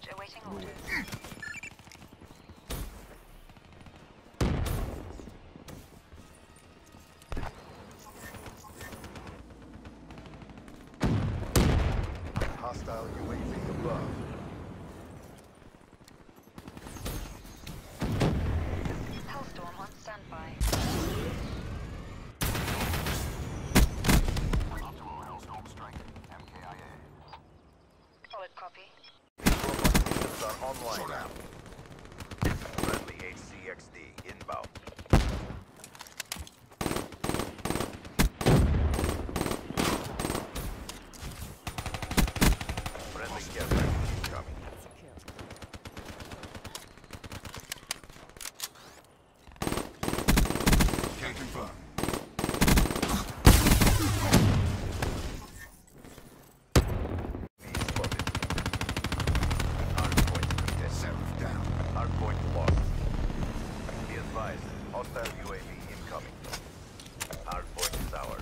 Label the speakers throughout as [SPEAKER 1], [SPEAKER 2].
[SPEAKER 1] Unit awaiting orders.
[SPEAKER 2] Hostile UAV above.
[SPEAKER 1] Hellstorm on standby.
[SPEAKER 3] Optimal Hellstorm strike. MKIA.
[SPEAKER 1] Solid copy.
[SPEAKER 2] Systems are online.
[SPEAKER 3] Shut down.
[SPEAKER 2] Friendly HCXD inbound. Friendly care package incoming.
[SPEAKER 3] Can confirm.
[SPEAKER 2] Be spotted. Hardpoint contested.
[SPEAKER 3] Seraph down.
[SPEAKER 2] Hardpoint lost. Be advised, hostile UAV incoming. Hardpoint is ours.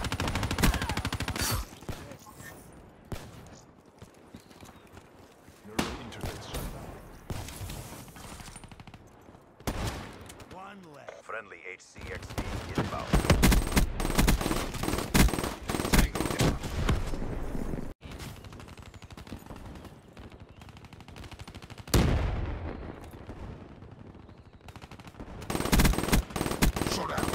[SPEAKER 3] Neural interface shut down.
[SPEAKER 4] One left.
[SPEAKER 2] Friendly HCXD inbound.
[SPEAKER 3] Tango down. Shut down.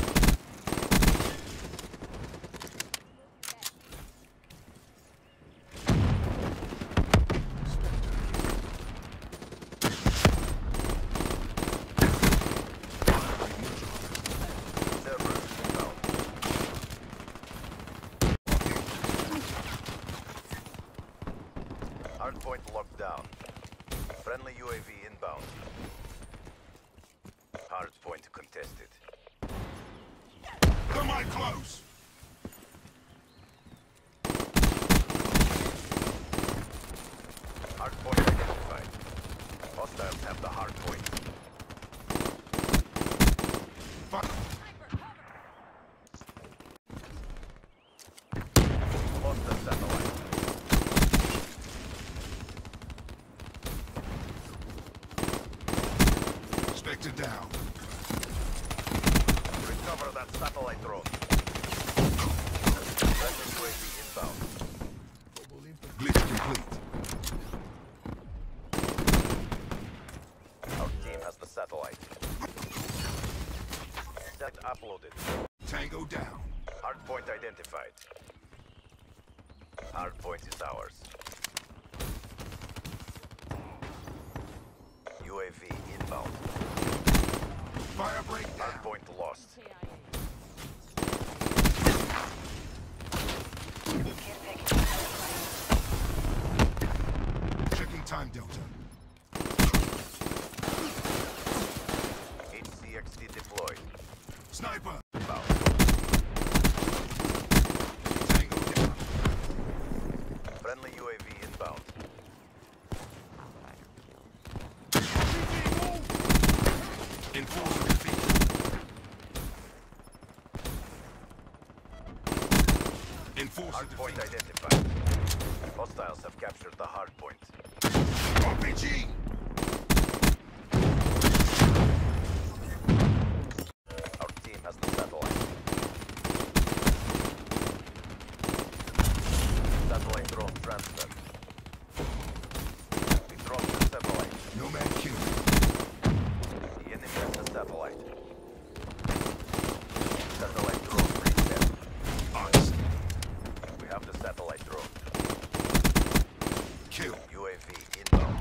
[SPEAKER 2] Servers inbound. Hardpoint locked down. Friendly UAV inbound. Hardpoint contested.
[SPEAKER 3] Thermite close.
[SPEAKER 2] Hardpoint identified. Hostiles have the hardpoint.
[SPEAKER 3] Fuck.
[SPEAKER 2] Lost the satellite.
[SPEAKER 3] Spectre down.
[SPEAKER 2] Recover that satellite drone. Friendly UAV inbound.
[SPEAKER 3] Glitch complete.
[SPEAKER 2] Our team has the satellite. Set uploaded.
[SPEAKER 3] Tango down.
[SPEAKER 2] Hardpoint identified. Hardpoint is ours. UAV inbound.
[SPEAKER 3] Fire break down.
[SPEAKER 2] Hardpoint lost.
[SPEAKER 1] Care package.
[SPEAKER 3] Checking time delta.
[SPEAKER 2] HCXD deployed.
[SPEAKER 3] Sniper.
[SPEAKER 2] Inbound.
[SPEAKER 3] Tango down.
[SPEAKER 2] Friendly UAV inbound.
[SPEAKER 3] Enforcer defeat. Enforcer
[SPEAKER 2] Hardpoint
[SPEAKER 3] defeat.
[SPEAKER 2] identified. Hostiles have captured the hardpoint.
[SPEAKER 3] RPG.
[SPEAKER 2] Our team has the satellite. Satellite drone transfer. We dropped the satellite.
[SPEAKER 3] Nomad kill.
[SPEAKER 2] The enemy has the satellite. Satellite drone reset.
[SPEAKER 3] Us.
[SPEAKER 2] We have the satellite drone.
[SPEAKER 3] Kill.
[SPEAKER 2] UAV inbound.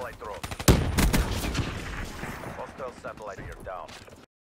[SPEAKER 2] satellite drone. Hostile satellite here down.